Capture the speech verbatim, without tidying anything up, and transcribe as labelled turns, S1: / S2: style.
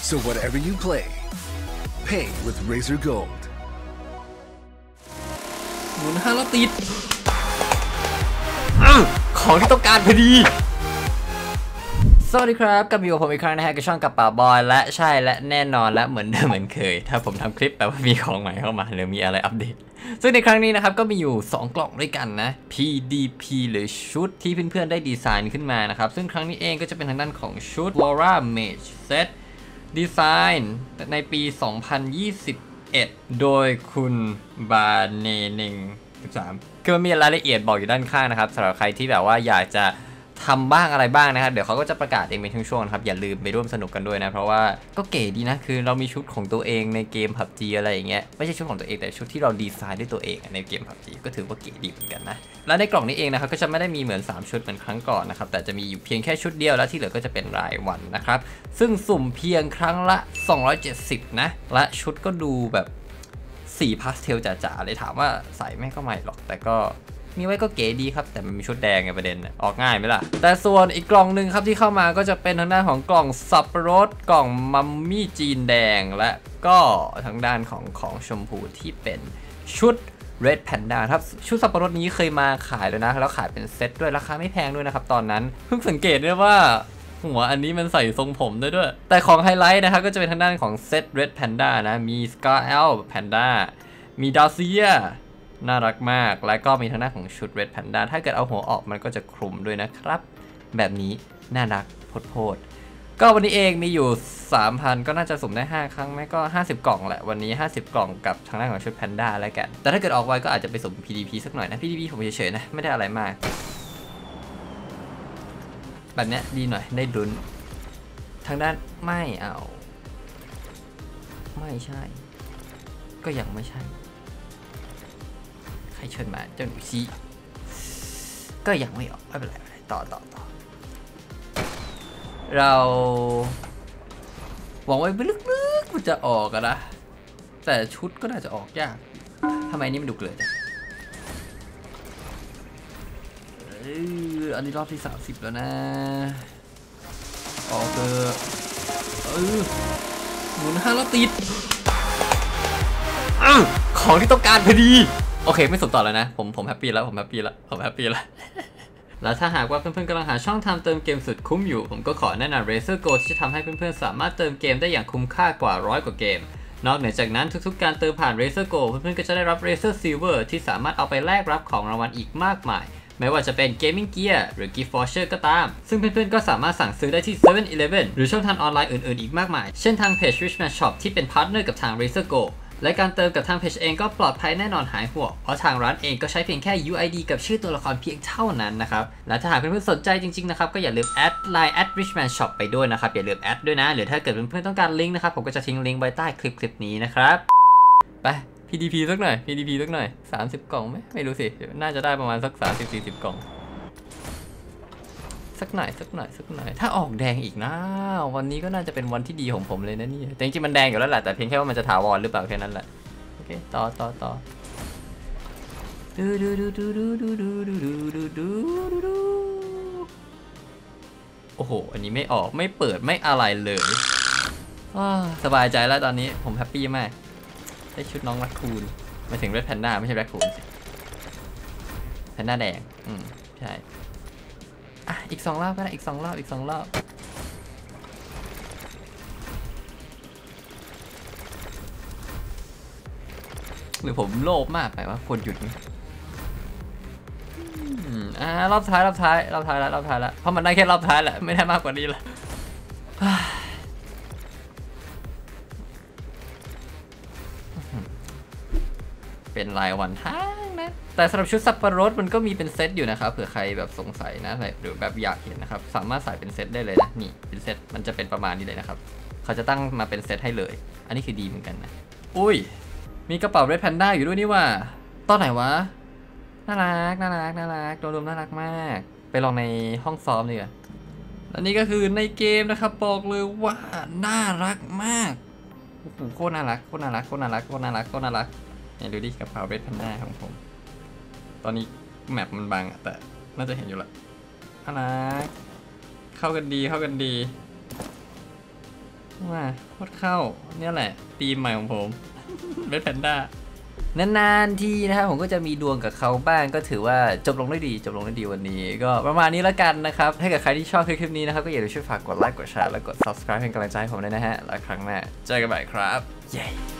S1: So whatever you play, pay with Razer Gold.
S2: หมุนห้ารอบติดของที่ต้องการพอดีสวัสดีครับกับอยู่กับผมอีกครั้งนะฮะกับช่องกับป่าบอยและใช่และแน่นอนและเหมือนเดิมเหมือนเคยถ้าผมทำคลิปแปลว่ามีของใหม่เข้ามาหรือมีอะไรอัปเดตซึ่งในครั้งนี้นะครับก็มีอยู่สองกล่องด้วยกันนะ พี ดี พี หรือชุดที่เพื่อนๆได้ดีไซน์ขึ้นมานะครับซึ่งครั้งนี้เองก็จะเป็นทางด้านของชุด Laura Mage Set ดีไซน์ในปี สองพันยี่สิบเอ็ด โดยคุณบาเนเนงสิบสามคือมันมีรายละเอียดบอกอยู่ด้านข้างนะครับสำหรับใครที่แบบว่าอยากจะทำบ้างอะไรบ้างนะครับเดี๋ยวเขาก็จะประกาศเองเป็นช่วงๆนะครับอย่าลืมไปร่วมสนุกกันด้วยนะเพราะว่าก็เก๋ดีนะคือเรามีชุดของตัวเองในเกม พับจี อะไรอย่างเงี้ยไม่ใช่ชุดของตัวเองแต่ชุดที่เราดีไซน์ด้วยตัวเองในเกม พับจี ก็ถือว่าเก๋ดีเหมือนกันนะและในกล่องนี้เองนะครับก็จะไม่ได้มีเหมือนสามชุดเหมือนครั้งก่อนนะครับแต่จะมีอยู่เพียงแค่ชุดเดียวแล้วที่เหลือก็จะเป็นรายวันนะครับซึ่งสุ่มเพียงครั้งละสองร้อยเจ็ดสิบนะและชุดก็ดูแบบสีพาสเทลจ๋าๆเลยถามว่าใส่ไม่ก็ไม่หรอกแต่ก็มีไว้ก็เก๋ดีครับแต่มันมีชุดแดงไงประเด็นออกง่ายไหมล่ะแต่ส่วนอีกกล่องหนึ่งครับที่เข้ามาก็จะเป็นทางด้านของกล่องสับปะรดกล่องมัมมี่จีนแดงและก็ทางด้านของของชมพูที่เป็นชุด Red Panda ครับชุดสับปะรดนี้เคยมาขายแล้วนะแล้วขายเป็นเซตด้วยราคาไม่แพงด้วยนะครับตอนนั้นเพิ่งสังเกตได้ว่าหัวอันนี้มันใส่ทรงผมด้วยด้วยแต่ของไฮไลท์นะครับก็จะเป็นทางด้านของเซต Red Panda นะมี Scar L Panda มีดาเซียน่ารักมากและก็มีทางด้านของชุด Red Panda ถ้าเกิดเอาหัวออกมันก็จะคลุมด้วยนะครับแบบนี้น่ารักโพดๆก็วันนี้เองมีอยู่ สามพัน ก็น่าจะสุ่มได้ห้าครั้งไหมก็ห้าสิบกล่องแหละวันนี้ห้าสิบกล่องกับทางด้านของชุด Panda แล้วกันแต่ถ้าเกิดออกไว้ก็อาจจะไปสุ่ม พี ดี พี สักหน่อยนะ พี ดี พี ผมเฉยๆนะไม่ได้อะไรมากแบบนี้ดีหน่อยได้ลุ้นทางด้านไม่เอาไม่ใช่ก็ยังไม่ใช่ใครเชิญมาเจ้าหนูชี้ก็ยังไม่ออกไม่เป็นไรต่อต่อต่อเราหวังไว้ลึกๆมันจะออกกันนะแต่ชุดก็น่าจะออกยากทำไมนี่มันดุเลยเอออันนี้รอบที่สามสิบแล้วนะออกเถอะเออหมุนห้ารอบติดอ้าวของที่ต้องการพอดีโอเคไม่สนต่อแล้วนะผมผมแฮปปี้แล้วผมแฮปปี้แล้วผมแฮปปี้แล้ว แล้วถ้าหากว่าเพื่อนๆกำลังหาช่องทางเติมเกมสุดคุ้มอยู่ผมก็ขอแนะนำ Razer Gold ที่จะทำให้เพื่อนๆสามารถเติมเกมได้อย่างคุ้มค่ากว่าร้อยกว่าเกมนอกเหนือจากนั้นทุกๆการเติมผ่าน Razer Gold เพื่อนๆก็จะได้รับ Razer Silver ที่สามารถเอาไปแลกรับของรางวัลอีกมากมายไม่ว่าจะเป็น Gaming Gear หรือ Gift Voucher ก็ตามซึ่งเพื่อนๆก็สามารถสั่งซื้อได้ที่ เซเว่น อีเลฟเว่น หรือช่องทางออนไลน์อื่นๆอีกมากมายเช่นทางเพจ Richman Shop ที่เป็นพาร์ทเนอร์กับทาง Razer Goldและการเติมกับทางเพจเองก็ปลอดภัยแน่นอนหายห่วงเพราะทางร้านเองก็ใช้เพียงแค่ ยู ไอ ดี กับชื่อตัวละครเพียงเท่านั้นนะครับและถ้าหากเพื่อนๆสนใจจริงๆนะครับก็อย่าลืมแอดไลน์ แอท richman shop ไปด้วยนะครับอย่าลืมแอดด้วยนะหรือถ้าเกิดเพื่อนๆต้องการลิงก์นะครับผมก็จะทิ้งลิงก์ไว้ใต้คลิปคลิปนี้นะครับไป พี ดี พี สักหน่อย พี ดี พี สักหน่อยสามสิบกล่องไหมไม่รู้สิน่าจะได้ประมาณสัก สามสิบสี่สิบ กล่องสักหน่อยสักหน่อยสักหน่อยถ้าออกแดงอีกนะวันนี้ก็น่าจะเป็นวันที่ดีของผมเลยนะนี่แต่จริงๆมันแดงอยู่แล้วแหละแต่เพียงแค่ว่ามันจะถาวรหรือเปล่าแค่นั้นแหละโอเคต่อต่อต่อดูดูดูดูดูดูดูดูดูดูดูดูโอ้โหอันนี้ไม่ออกไม่เปิดไม่อะไรเลยสบายใจแล้วตอนนี้ผมแฮปปี้มากได้ชุดน้องแร็คคูนมาถึงเรดแพนด้าไม่ใช่แร็คคูนแพนด้าแดงอืมใช่อ่ะอีกสองรอบก็ได้อีกสองรอบอีกสองรอบหรือผมโลภมากไปว่าควรหยุดอ่ารอบท้ายรอบท้ายรอบท้ายแล้วรอบท้ายแล้วเพราะมันได้แค่รอบท้ายแหละไม่ได้มากกว่านี้ละเป็นรายวันทั้งนะแต่สำหรับชุดสับปะรดมันก็มีเป็นเซตอยู่นะครับเผื่อใครแบบสงสัยนะหรือแบบอยากเห็นนะครับสามารถใส่เป็นเซตได้เลยนะนี่เป็นเซตมันจะเป็นประมาณนี้เลยนะครับเขาจะตั้งมาเป็นเซตให้เลยอันนี้คือดีเหมือนกันนะอุ้ยมีกระเป๋า Red Panda อยู่ด้วยนี่ว่าตอนไหนวะน่ารักน่ารักน่ารักโดยรวมน่ารักมากไปลองในห้องซ้อมเลยและนี่ก็คือในเกมนะครับบอกเลยว่าน่ารักมากโอ้โหโคตรน่ารักโคตรน่ารักโคตรน่ารักโคตรน่ารักโคตรน่ารักเนี่ยดูดิกระเป๋า Red Panda ของผมตอนนี้แมปมันบังอะแต่น่าจะเห็นอยู่ละน่ารักเข้ากันดีเข้ากันดีว่าโคตรเข้าเนี่ยแหละธีมใหม่ของผม เวทแพนด้านานๆทีนะครับผมก็จะมีดวงกับเขาบ้างก็ถือว่าจบลงได้ดีจบลงได้ดีวันนี้ก็ประมาณนี้แล้วกันนะครับถ้าเกิดใครที่ชอบคลิปนี้นะครับก็อย่าลืมช่วยฝากกดไลค์กดแชร์และกด ซับสไครบ์ เป็นกำลังใจให้ผมด้วยนะฮะแล้วครั้งหน้าเจอกันใหม่ครับเย้